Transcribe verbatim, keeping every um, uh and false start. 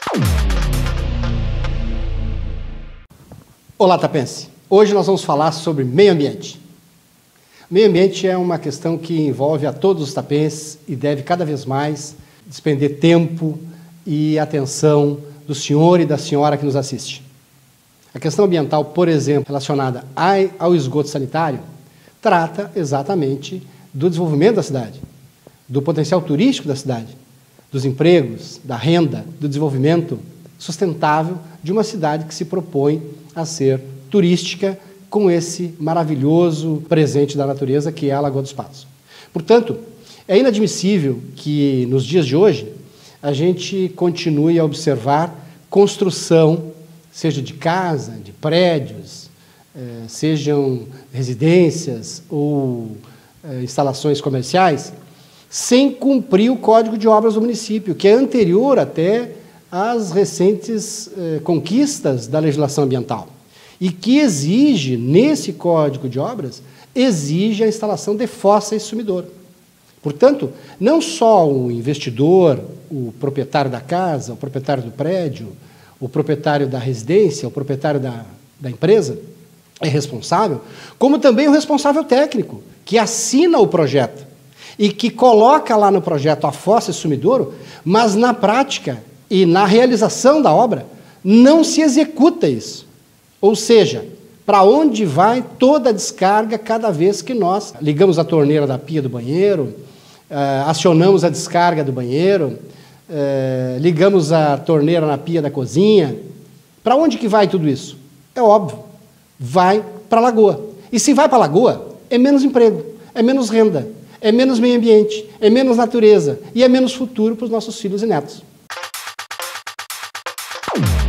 Olá, tapense! Hoje nós vamos falar sobre meio ambiente. Meio ambiente é uma questão que envolve a todos os tapenses e deve cada vez mais despender tempo e atenção do senhor e da senhora que nos assiste. A questão ambiental, por exemplo, relacionada ao esgoto sanitário, trata exatamente do desenvolvimento da cidade, do potencial turístico da cidade, dos empregos, da renda, do desenvolvimento sustentável de uma cidade que se propõe a ser turística com esse maravilhoso presente da natureza que é a Lagoa dos Patos. Portanto, é inadmissível que nos dias de hoje a gente continue a observar construção, seja de casa, de prédios, eh, sejam residências ou eh, instalações comerciais, sem cumprir o Código de Obras do município, que é anterior até às recentes eh, conquistas da legislação ambiental. E que exige, nesse Código de Obras, exige a instalação de fossa e sumidor. Portanto, não só o investidor, o proprietário da casa, o proprietário do prédio, o proprietário da residência, o proprietário da, da empresa é responsável, como também o responsável técnico, que assina o projeto e que coloca lá no projeto a fossa e sumidouro, mas na prática e na realização da obra não se executa isso. Ou seja, para onde vai toda a descarga cada vez que nós ligamos a torneira da pia do banheiro, uh, acionamos a descarga do banheiro, uh, ligamos a torneira na pia da cozinha? Para onde que vai tudo isso? É óbvio, vai para a lagoa. E se vai para a lagoa, é menos emprego, é menos renda, é menos meio ambiente, é menos natureza e é menos futuro para os nossos filhos e netos.